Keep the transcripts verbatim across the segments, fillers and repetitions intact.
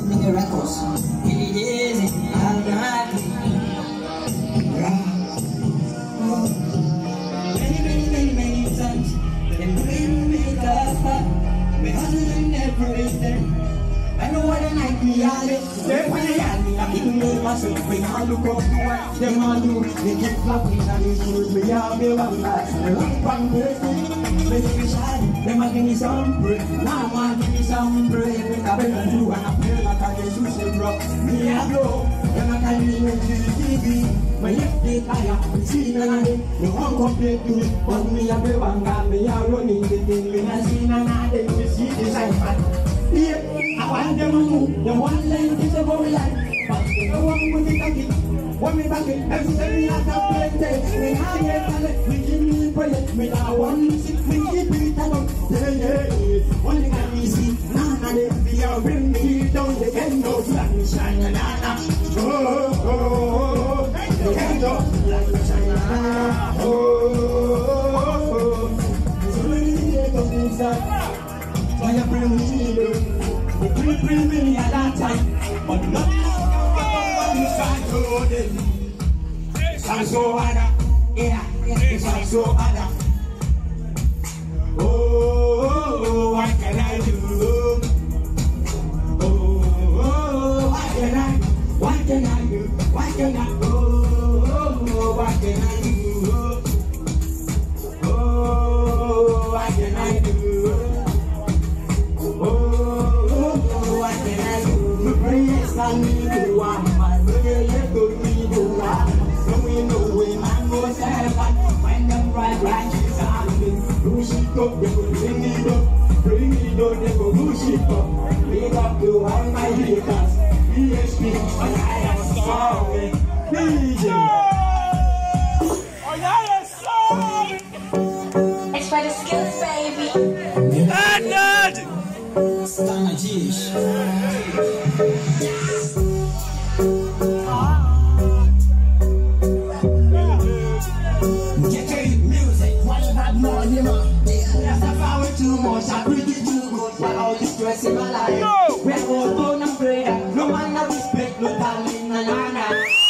Mini records. Really easy. I'm not. Many, many, many, many times. They bring me love. Me hustling every day. I know what I like me all it. They when they had me, I didn't know myself. When I look up to what them all do, they keep flapping and they shoot me all me one night. They run from me, they give me shot. Them a give me some break. Now I give me some break. I better do and I feel like I get sushi rock. Me a blow. Them a call me on T V. My left they tire, see none of them. No one compare to me, but me a be one guy. Me a running the thing. Me a see none of them. Me see the side fan. Yeah, I want them to move. The one line is a very line. But the one with the cocky. When me back it, everybody has a plenty. Me high get talent, me give me project. Me now one six, me keep it along. Yeah, yeah, yeah. Only got me see. None of them be a bring me down. They can go like me shine and nana. Oh, oh, oh. They can go like me shine and nana. Oh, oh, oh. So many days go inside. Why you bring me here? You bring, bring me at that time. But not now, what you try to do. It's all so hard. Yeah, it's all so hard. Oh, oh, oh, what can I do? Oh, oh, oh, what can I do? What can I do? What can I do? Oh, oh, oh, what can I do? Oh, oh, what can I do? I need to want my way, let go me to one. So we know we man go seven. When them right branches are moving, push it up, they go bring it up, bring it up, they go push it up. Big up to all my haters, B H P, but I am sorry. D J. Oh yeah, yes, sorry. It's for the skills, baby. Edward! Stana Jish. Too much, I pretty too good. While all this stress in my life, no. We're all born and prayer. No man no respect, no darling, no nana.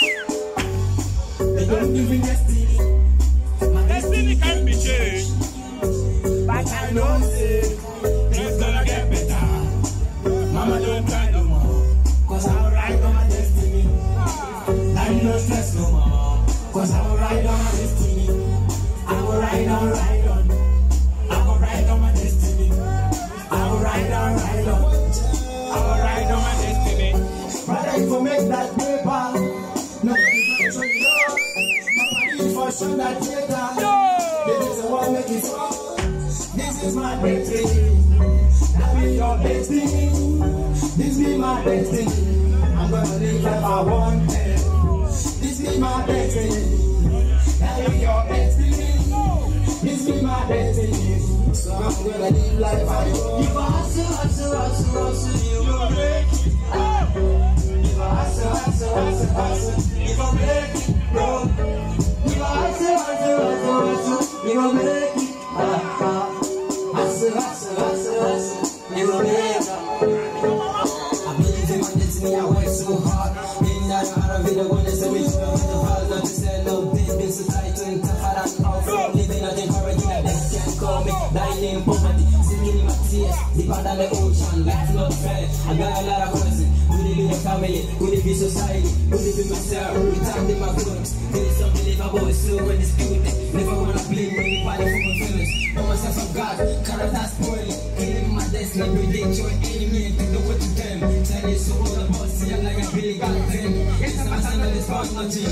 They don't give me destiny. My destiny can be changed, but I know say things gonna get better. Mama don't cry no more, cause I'll ride on my destiny. I no stress no more, cause I'll ride on my destiny. I will ride on, ride on. I will ride on my destiny. I will ride on, ride on. I will ride on my destiny. But if I make that paper, nobody for you. Nobody for sure that later. This is the one make it fall. This is my destiny. That be your destiny. This be my destiny. I'm gonna live like I want it. This be my destiny. That be your destiny. This be my destiny. So I'm gonna live life I want. If I hustle, hustle, hustle, hustle, you will break it. If I hustle, hustle, hustle, hustle, you will break it, bro. If I hustle, hustle, hustle, hustle, you will break it. Hustle, hustle, hustle, hustle, you will break it. I believe in my destiny, I work so hard. Being that out of it, I want to say we should have the vibes, not to say no, been so tight and tough, I don't know. Living on the corridor, they can't call me. Dying in poverty, singing in my tears, deeper than the ocean, life not fair. I got a lot of questions. Could it be the family? Could it be society? Could it be myself? Returned in my clothes. There is something livable, it's still when it's good. Never wanna blame anybody for my feelings. All myself of God, character spoiling. Killing my destiny, breathing joy, enemy, and think the way to them. Tell you so all about, see I'm like a Billy got them. It's a man that is found nothing.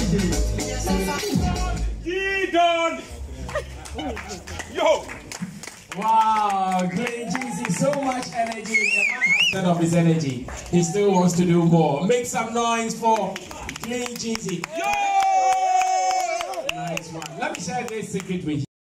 G-Don! Yo! Wow, great Jeezy, so much energy. The man has none of his energy. He still wants to do more. Make some noise for Clean Jeezy. Yo! Nice one. Let me share this secret with you.